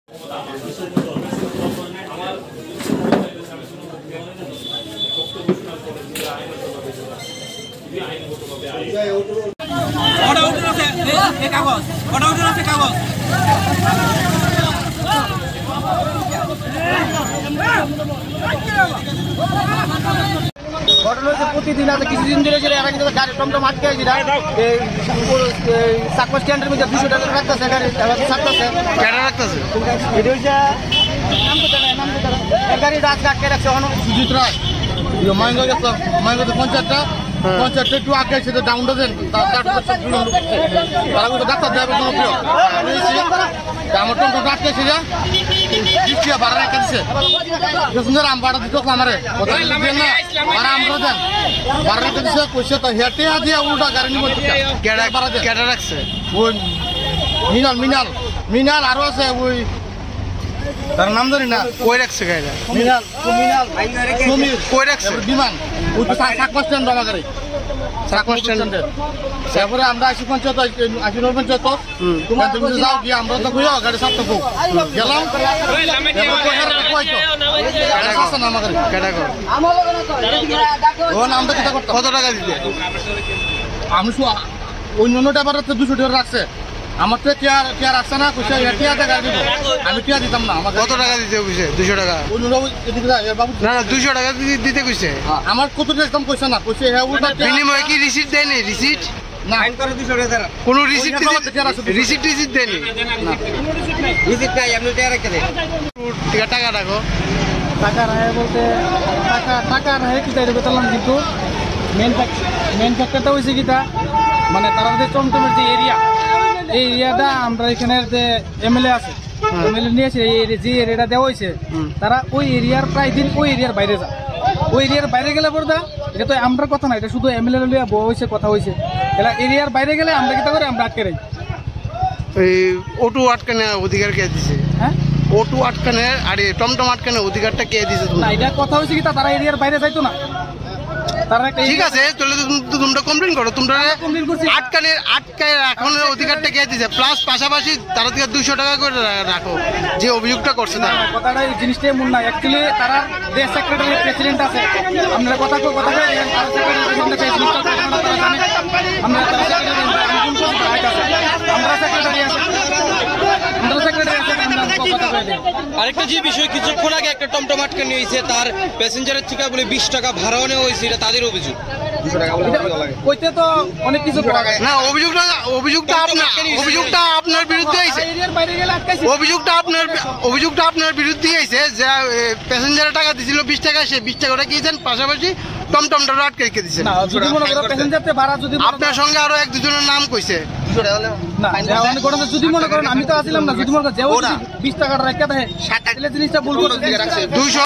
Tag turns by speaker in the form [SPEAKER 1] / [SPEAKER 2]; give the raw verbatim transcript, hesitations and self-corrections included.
[SPEAKER 1] ঘটনা হচ্ছে প্রতিদিন আছে কিছুদিন ধরে এরা কিন্তু গাড়ি টমটম আটকে আছে চাকমা স্ট্যান্ডের মধ্যে দুশো টাকা রাখতেছে গাড়ি থাকতেছে কেটে রাখতেছে এটা হচ্ছে গাড়ি রাত আটকে রাখছে সুজিত রায় মাইঙ্গা গেছে মাইঙ্গা পঞ্চায়েতটা পঞ্চায়েতটা একটু আগে সেটা ডাউনটা দেন তারা কিন্তু ডাক্তার দেবে কোনো প্রিয় আমার টমটম আটকে সেটা বৃষ্টি ভাড়া রেখে দিচ্ছে সুন্দর আম ভাড়া দিত আমারে না ভাড়া আমরা দেন ভাড়া রেখে দিচ্ছে কইছে তো হেঁটে দিয়ে উল্টা গাড়ি নিব কেটে রাখছে ওই মিনাল মিনাল মিনাল আরো আছে ওই তার নাম জানি না কই রাখছে গাড়িটা মিনাল মিনাল সমীর কই রাখছে বিমান ওই চাকমা স্ট্যান্ড আমার গাড়ি চাকমা স্ট্যান্ডে তারপরে আমরা আসি পঞ্চায়েত আসি নয় পঞ্চায়েত তোমার তুমি যাও গিয়ে আমরা তো কইও গাড়ি সাতটা কো গেলাম কত টাকা দিতে আমি অন্য অন্য টাকার দুশো টাকা রাখছে আমার তো টিয়া টিয়া রাখছে না কইছে টিয়া টাকা দিব আমি টিয়া দিতাম না আমার কত টাকা দিতে কইছে দুশো টাকা বাবু না না দুশো টাকা দিতে কইছে আমার কত একদম কইছে না কইছে হ্যাঁ ওটা বিনিময়ে কি রিসিট দেয়নি রিসিট না আইন করে দুশো টাকা কোনো রিসিট রিসিট রিসিট দেয়নি না রিসিট নাই আপনি টিয়া রাখতে দেন টাকা টাকা রাখো টাকা রাখে বলতে টাকা টাকা রাখে কি তাই বললাম কিন্তু মেন মেন ফ্যাক্টরটা হইছে কিটা মানে তারা যে চমচমের যে এরিয়া এই এরিয়াটা আমরা এখানে যে এমএলএ আছে এমএলএ নিয়েছে এই যে এরিয়াটা দেওয়া হয়েছে তারা ওই এরিয়ার প্রায় দিন ওই এরিয়ার বাইরে যায় ওই এরিয়ার বাইরে গেলে পরে এটা তো আমরা কথা না এটা শুধু এমএলএ লিয়া বউ হয়েছে কথা হয়েছে এরা এরিয়ার বাইরে গেলে আমরা কিটা করে আমরা আটকে রাখি
[SPEAKER 2] এই অটো আটকানে অধিকার কে দিছে হ্যাঁ অটো আটকানে আর টমটম আটকানে অধিকারটা কে দিছে
[SPEAKER 1] না এটা কথা হয়েছে কি তারা এরিয়ার বাইরে যাইতো না
[SPEAKER 2] ঠিক আছে তাহলে তোমরা কমপ্লেন করো তোমরা আটকানের আটকায় রাখানোর অধিকারটা কে দিছে প্লাস পাশাপাশি তারা থেকে দুশো টাকা করে রাখো যে অভিযোগটা করছে তারা
[SPEAKER 1] কথাটা এই জিনিসটাই মূল না অ্যাকচুয়ালি তারা যে সেক্রেটারি প্রেসিডেন্ট আছে আমরা কথা কো কথা কই তারা সেক্রেটারি আমরা তারা সেক্রেটারি আমরা সেক্রেটারি আছে আমরা সেক্রেটারি আছে
[SPEAKER 3] আরেকটা যে বিষয় কিছুক্ষণ আগে একটা টমটম আটকে নিয়েছে তার প্যাসেঞ্জারের থেকে বলে বিশ টাকা ভাড়াও নেওয়া হয়েছে এটা তাদের অভিযোগ
[SPEAKER 1] কইতে তো অনেক কিছু
[SPEAKER 2] না অভিযোগটা অভিযোগটা আপনার অভিযোগটা আপনার বিরুদ্ধে আইছে অভিযোগটা আপনার অভিযোগটা আপনার বিরুদ্ধে আইছে যে প্যাসেঞ্জারের টাকা দিছিল বিশ টাকা সে বিশ টাকাটা কিয়েছেন পাশাপাশি টমটমটা আটকে রেখে দিয়েছেন আপনার সঙ্গে আরো এক দুজনের নাম কইছে
[SPEAKER 1] যদি মনে করেন আমি তো আসলাম না যদি মনে করেন বিশ টাকাটা রেখে দেয় জিনিসটা ভুল করছে
[SPEAKER 2] দুইশো